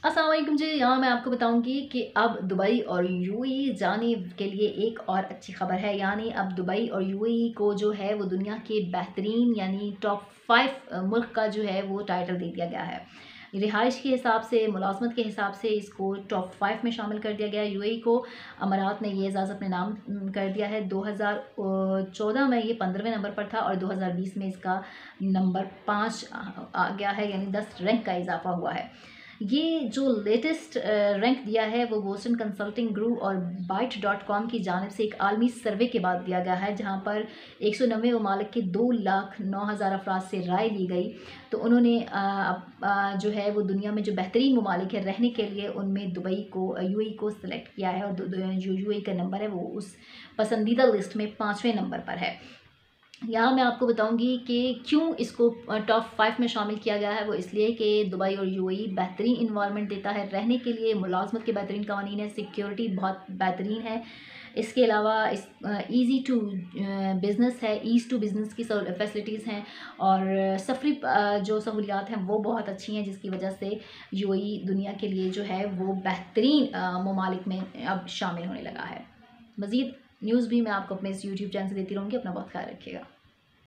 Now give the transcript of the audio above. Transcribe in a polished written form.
अस्सलाम वालेकुम जी। यहाँ मैं आपको बताऊंगी कि अब दुबई और यूएई जाने के लिए एक और अच्छी खबर है। यानी अब दुबई और यूएई को जो है वो दुनिया के बेहतरीन यानी टॉप 5 मुल्क का जो है वो टाइटल दे दिया गया है। रिहाइश के हिसाब से, मुलाजमत के हिसाब से इसको टॉप 5 में शामिल कर दिया गया है। यूएई को अमारात ने ये एजाज़ अपने नाम कर दिया है। 2014 में ये 15वें नंबर पर था और 2020 में इसका नंबर 5 आ गया है, यानी 10 रैंक का इजाफा हुआ है। ये जो लेटेस्ट रैंक दिया है वो बोस्टन कंसल्टिंग ग्रुप और बाइट.com की जानिब से एक आलमी सर्वे के बाद दिया गया है, जहां पर 190 ममालिक के 2,09,000 अफराद से राय ली गई। तो उन्होंने जो है वो दुनिया में जो बेहतरीन ममालिक है रहने के लिए, उनमें दुबई को, यूएई को सिलेक्ट किया है। और जो यूएई का नंबर है वो उस पसंदीदा लिस्ट में 5वें नंबर पर है। यहाँ मैं आपको बताऊंगी कि क्यों इसको टॉप 5 में शामिल किया गया है। वो इसलिए कि दुबई और यूएई बेहतरीन इन्वायरमेंट देता है रहने के लिए, मुलाजमत के बेहतरीन कवानीन है, सिक्योरिटी बहुत बेहतरीन है। इसके अलावा इस ईज़ी टू बिज़नेस है, ईज़ टू बिज़नेस की फैसिलिटीज़ हैं और सफरी जो सहूलियात हैं वो बहुत अच्छी हैं, जिसकी वजह से यूएई दुनिया के लिए जो है वो बेहतरीन ममालिक में अब शामिल होने लगा है। मज़ीद न्यूज़ भी मैं आपको अपने इस यूट्यूब चैनल से देती रहूँगी। अपना बहुत ख्याल रखिएगा।